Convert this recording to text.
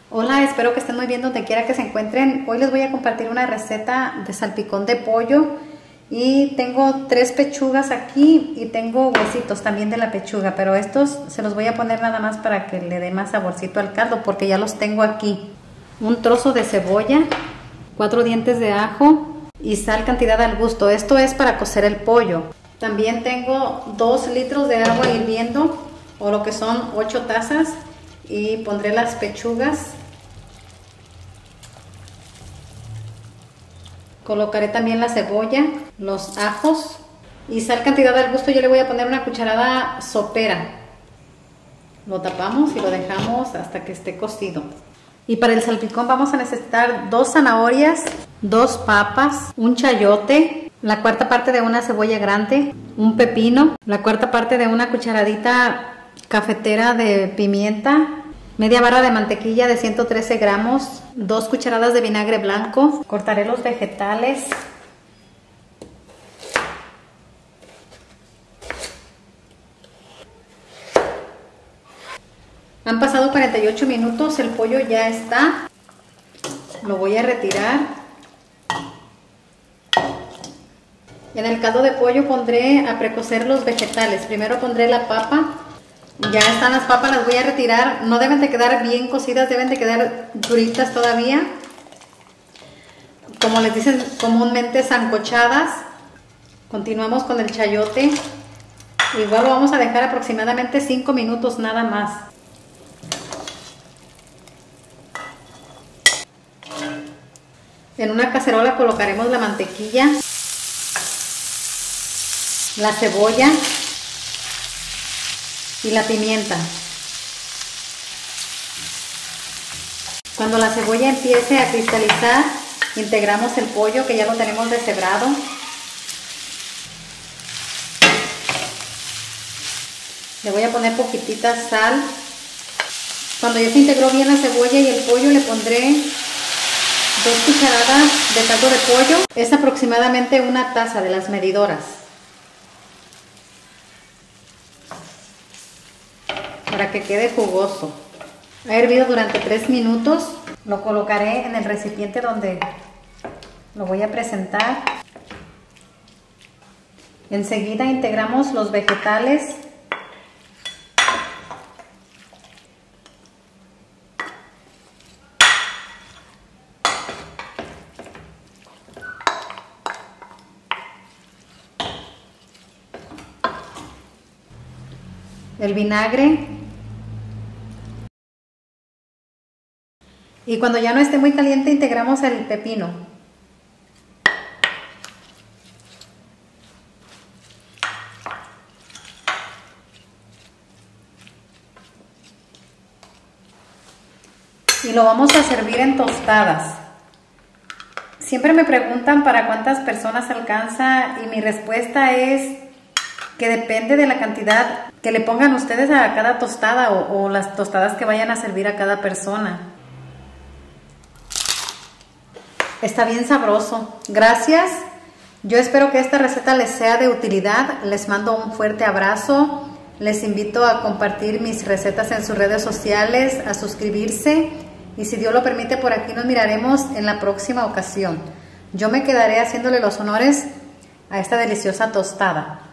Hola, espero que estén muy bien donde quiera que se encuentren. Hoy les voy a compartir una receta de salpicón de pollo y tengo 3 pechugas aquí y tengo huesitos también de la pechuga, pero estos se los voy a poner nada más para que le dé más saborcito al caldo porque ya los tengo aquí. Un trozo de cebolla, 4 dientes de ajo y sal cantidad al gusto. Esto es para cocer el pollo. También tengo 2 litros de agua hirviendo o lo que son 8 tazas y pondré las pechugas. Colocaré también la cebolla, los ajos y sal cantidad al gusto. Yo le voy a poner una cucharada sopera. Lo tapamos y lo dejamos hasta que esté cocido. Y para el salpicón vamos a necesitar 2 zanahorias, 2 papas, un chayote, la cuarta parte de una cebolla grande, un pepino, la cuarta parte de una cucharadita cafetera de pimienta, media barra de mantequilla de 113 gramos, 2 cucharadas de vinagre blanco. Cortaré los vegetales. Han pasado 48 minutos, el pollo ya está. Lo voy a retirar. En el caldo de pollo pondré a precocer los vegetales. Primero pondré la papa. Ya están las papas, las voy a retirar. No deben de quedar bien cocidas, deben de quedar duritas todavía. Como les dicen comúnmente, sancochadas. Continuamos con el chayote. Igual lo vamos a dejar aproximadamente 5 minutos nada más. En una cacerola colocaremos la mantequilla, la cebolla y la pimienta. Cuando la cebolla empiece a cristalizar, integramos el pollo que ya lo tenemos deshebrado. Le voy a poner poquitita sal. Cuando ya se integró bien la cebolla y el pollo, le pondré 2 cucharadas de caldo de pollo. Es aproximadamente una taza de las medidoras. Para que quede jugoso. Ha hervido durante 3 minutos. Lo colocaré en el recipiente donde lo voy a presentar. Enseguida integramos los vegetales. El vinagre. Y cuando ya no esté muy caliente, integramos el pepino. Y lo vamos a servir en tostadas. Siempre me preguntan para cuántas personas alcanza y mi respuesta es que depende de la cantidad que le pongan ustedes a cada tostada o las tostadas que vayan a servir a cada persona. Está bien sabroso. Gracias. Yo espero que esta receta les sea de utilidad. Les mando un fuerte abrazo. Les invito a compartir mis recetas en sus redes sociales, a suscribirse y si Dios lo permite por aquí nos miraremos en la próxima ocasión. Yo me quedaré haciéndole los honores a esta deliciosa tostada.